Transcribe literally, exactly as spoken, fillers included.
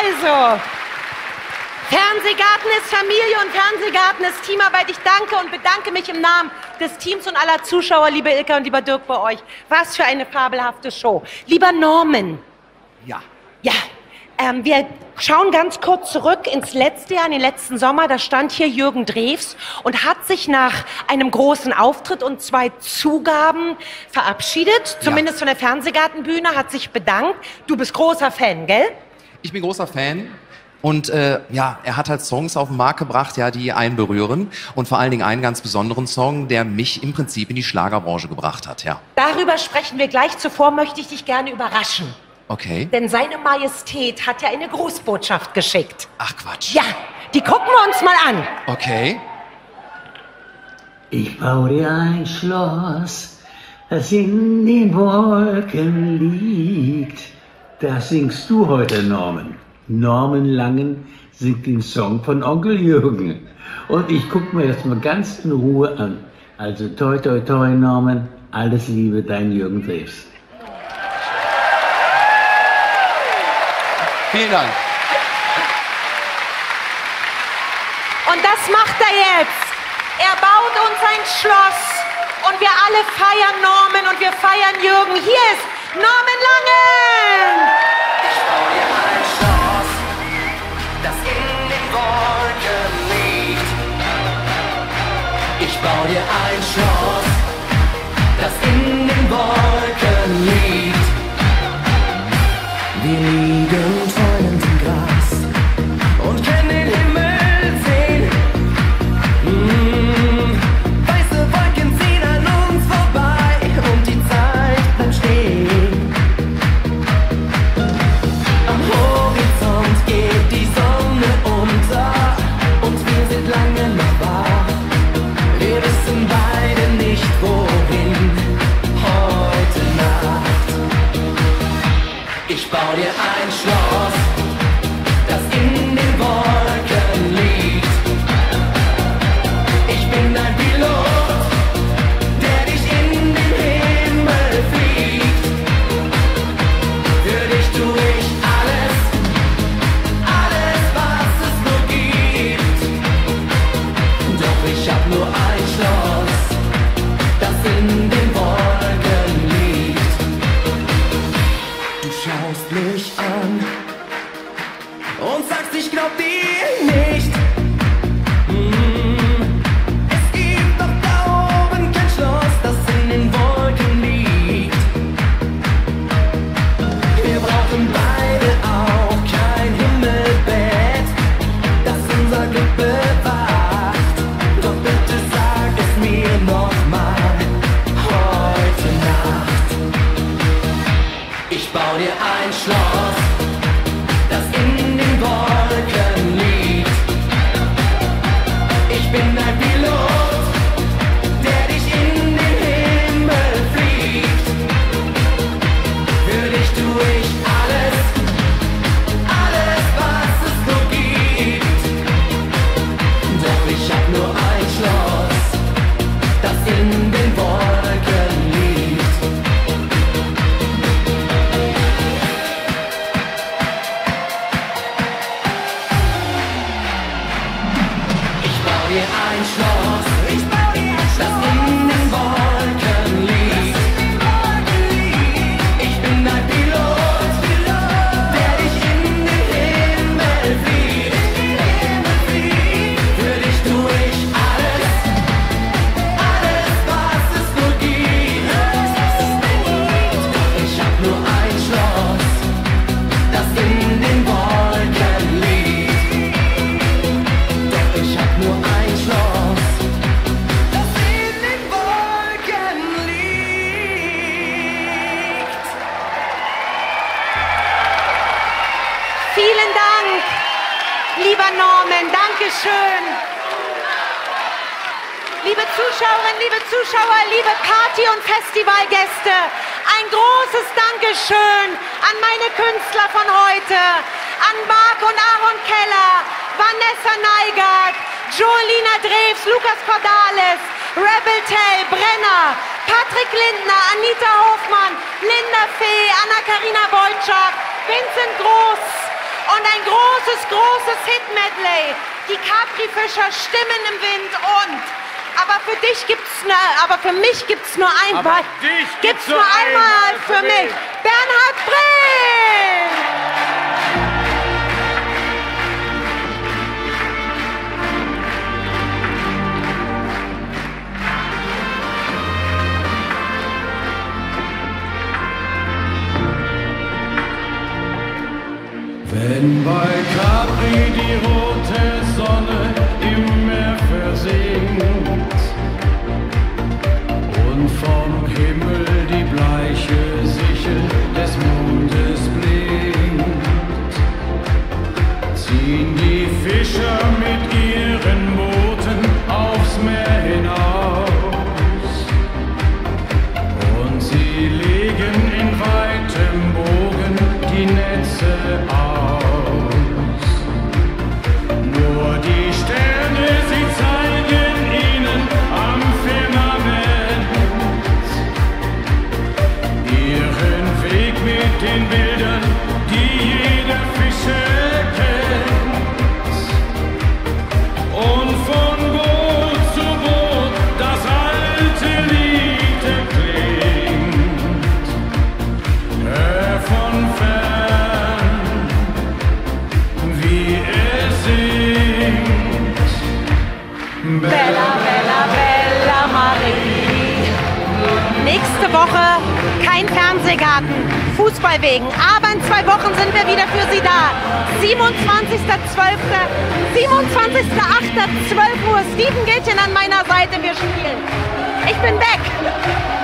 Also, Fernsehgarten ist Familie und Fernsehgarten ist Teamarbeit. Ich danke und bedanke mich im Namen des Teams und aller Zuschauer, liebe Ilka und lieber Dirk, bei euch. Was für eine fabelhafte Show. Lieber Norman. Ja. Ja, ähm, wir schauen ganz kurz zurück ins letzte Jahr, in den letzten Sommer. Da stand hier Jürgen Drews und hat sich nach einem großen Auftritt und zwei Zugaben verabschiedet. Zumindest ja. Von der Fernsehgartenbühne, hat sich bedankt. Du bist großer Fan, gell? Ich bin großer Fan. Und äh, ja, er hat halt Songs auf den Markt gebracht, ja, die einen berühren. Und vor allen Dingen einen ganz besonderen Song, der mich im Prinzip in die Schlagerbranche gebracht hat, ja. Darüber sprechen wir gleich. Zuvor möchte ich dich gerne überraschen. Okay. Denn seine Majestät hat ja eine Grußbotschaft geschickt. Ach Quatsch. Ja, die gucken wir uns mal an. Okay. Ich baue dir ein Schloss, das in den Wolken liegt. Das singst du heute, Norman. Norman Langen singt den Song von Onkel Jürgen. Und ich gucke mir das mal ganz in Ruhe an. Also toi toi toi, Norman. Alles Liebe, dein Jürgen Drews. Vielen Dank. Und das macht er jetzt. Er baut uns ein Schloss. Und wir alle feiern Norman und wir feiern Jürgen. Hier ist Norman Langen. Ich baue dir ein Schloss, das in den Wolken liegt. Ich baue dir ein Schloss, das in den Wolken liegt. Wir liegen träumend im Gras und können den Himmel sehen. Mmh. Weiße Wolken ziehen an uns vorbei und die Zeit bleibt stehen. Am Horizont geht die Sonne unter und wir sind lange noch wach. Wir wissen beide nicht wohin heute Nacht. Ich baue dir ein Schloss, das in den Wolken liegt. Ich bin dein Pilot, der dich in den Himmel fliegt. Für dich tue ich alles, alles was es nur gibt. Doch ich hab nur ein Schloss, das in den Wolken liegt. Du schaust mich an und sagst, ich glaub dir nicht. Mm. Es gibt doch da oben kein Schloss, das in den Wolken liegt. Wir brauchen beide auch kein Himmelbett, das unser Glück bewacht. Doch bitte sag es mir noch mal heute Nacht. Ich bau dir ein Schloss, das in den Wolken liegt. Ich bin ein Pilot, der dich in den Himmel fliegt. Für dich tue ich alles, alles was es nur gibt. Doch ich hab nur ein Schloss, das in den Wolken liegt. Ich bau dir ein Schloss, ich bau dir ein Schloss, das in den Wolken liegt. Ich bin ein Pilot, der dich in den Himmel fliegt. Für dich tue ich alles, alles was es nur gibt. Doch ich hab nur ein Schloss, das in den Wolken liegt. Doch ich hab nur ein Schloss, das in den Wolken liegt. Vielen Dank, lieber Norman. Dankeschön. Liebe Zuschauerinnen, liebe Zuschauer, liebe Party- und Festivalgäste, ein großes Dankeschön an meine Künstler von heute, an Marc und Aaron Keller, Vanessa Neigart, Jolina Drews, Lukas Cordalis, Rebel Tell, Brenner, Patrick Lindner, Anita Hofmann, Linda Fee, Anna-Karina Wojcik, Vincent Groß, Und ein großes, großes Hit-Medley. Die Capri-Fischer, Stimmen im Wind und... Aber für dich gibt's ne, aber für mich gibt's nur ein Aber Ball. dich Gibt's gibt's nur nur einmal einmal für für mich. mich. Bernhard Brehn! Wenn bei Capri die rote Sonne im Meer versinkt und vom Himmel die bleiche Sichel des Mondes blinkt, ziehen die Fischer mit ihren Booten aufs Meer hinaus und sie legen in weitem Bogen die Netze aus. Nur die Sterne, sie zeigen ihnen am Firmament ihren Weg mit den Bildern, die jeder Fischer kennt. Und von Boot zu Boot das alte Lied erklingt. Hör von fern, wie er singt. Bella, Bella, Bella Marie. Nächste Woche kein Fernsehgarten, Fußball wegen. Aber in zwei Wochen sind wir wieder für Sie da. siebenundzwanzigster zwölfter siebenundzwanzigster achter zwölf Uhr. Steven Gätchen an meiner Seite, wir spielen. Ich bin weg.